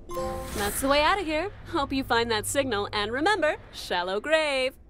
That's the way out of here. Hope you find that signal, and remember, shallow grave.